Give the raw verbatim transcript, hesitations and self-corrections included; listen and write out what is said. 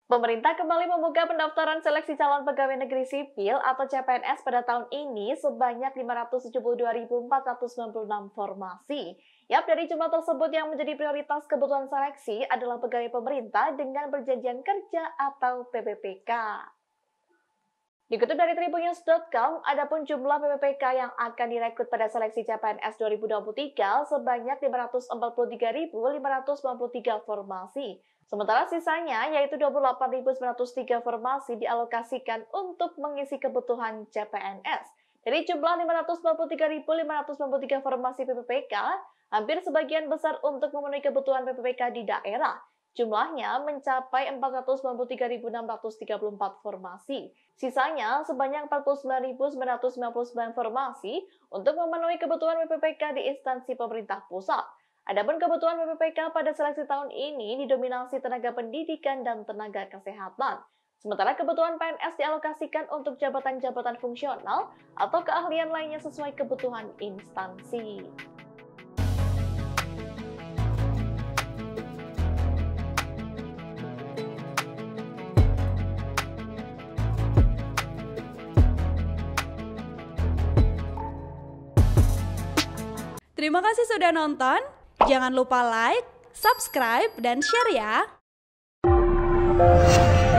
Pemerintah kembali membuka pendaftaran seleksi calon pegawai negeri sipil atau C P N S pada tahun ini sebanyak lima ratus tujuh puluh dua ribu empat ratus sembilan puluh enam formasi. Yap, dari jumlah tersebut yang menjadi prioritas kebutuhan seleksi adalah pegawai pemerintah dengan perjanjian kerja atau P P P K. Dikutip dari tribunnews dot com, adapun jumlah P P P K yang akan direkrut pada seleksi C P N S dua ribu dua puluh tiga sebanyak lima ratus empat puluh tiga ribu lima ratus sembilan puluh tiga formasi. Sementara sisanya yaitu dua puluh delapan ribu sembilan ratus tiga formasi dialokasikan untuk mengisi kebutuhan C P N S. Dari jumlah lima ratus empat puluh tiga ribu lima ratus sembilan puluh tiga formasi P P P K, hampir sebagian besar untuk memenuhi kebutuhan P P P K di daerah. Jumlahnya mencapai empat ratus sembilan puluh tiga ribu enam ratus tiga puluh empat formasi. Sisanya sebanyak empat puluh sembilan ribu sembilan ratus sembilan puluh sembilan formasi untuk memenuhi kebutuhan P P P K di instansi pemerintah pusat. Adapun kebutuhan P P P K pada seleksi tahun ini didominasi tenaga pendidikan dan tenaga kesehatan. Sementara kebutuhan P N S dialokasikan untuk jabatan-jabatan fungsional atau keahlian lainnya sesuai kebutuhan instansi. Terima kasih sudah nonton. Jangan lupa like, subscribe, dan share ya.